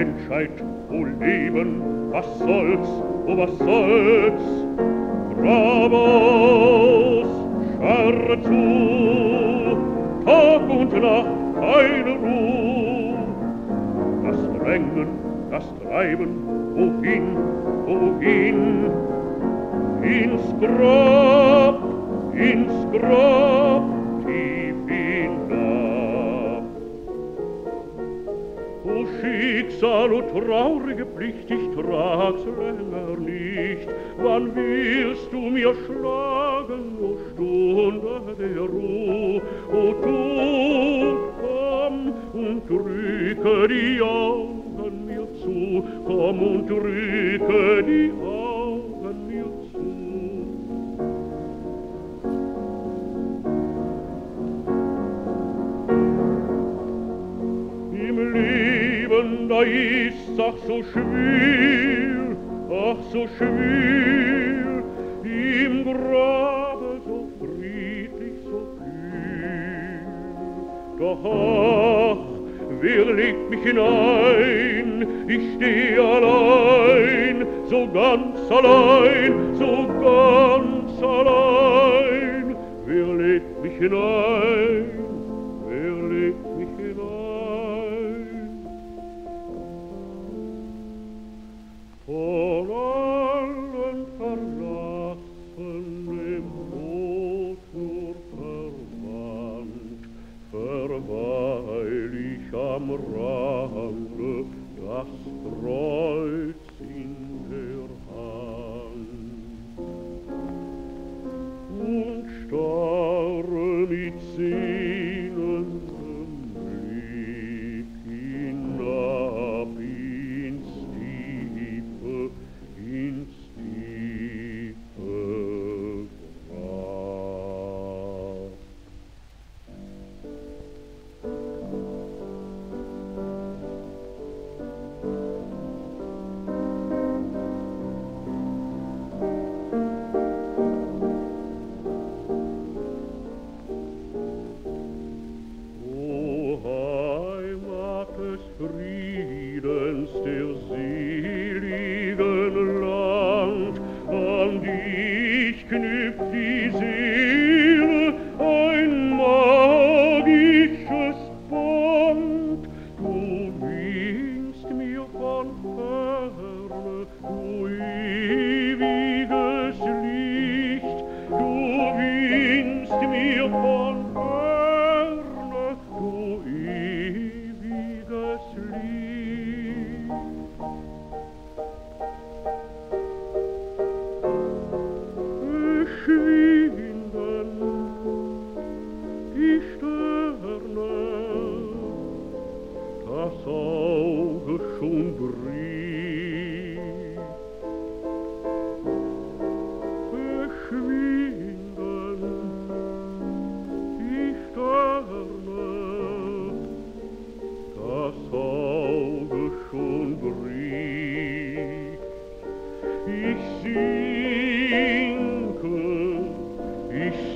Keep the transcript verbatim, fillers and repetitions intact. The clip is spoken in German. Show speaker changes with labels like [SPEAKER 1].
[SPEAKER 1] Menschheit, o Leben, was soll's, o was soll's? Grab aus, scharre zu, Tag und Nacht keine Ruh. Das Drängen, das Treiben, wohin, wohin? Ins Grab, ins Grab, tief hinab. O Schicksal, o traurige Pflicht, ich trag's länger nicht. Wann willst du mir schlagen, o Stunde der Ruh? O Tod, komm und drücke die Augen mir zu, komm und drücke die Augen mir zu. Im Leben, da ist's ach so schwer, ach so schwer, im Grabe so friedlich, so kühl. Doch ach, wer legt mich hinein? Ich steh allein, so ganz allein, so ganz allein. Wer legt mich hinein? Wer legt mich hinein? Von allen verlassen, im Tod nur verwandt, verweil ich am Rande, das Kreuz in der Hand. Und starre mit sehnendem Blick hinab ins Tiefe, ins tiefe Grab. O Heimat des Friedens, der seligen Land, an die ich knüpft die Seele ein magisches Band. Du winkst mir von ferne, du ewiges Licht, du winkst mir von ferne, du ewiges Licht. Verschwinden die Sterne, das Auge schon bricht. Verschwinden die Sterne, das Auge schon bricht. Ich sinke, ich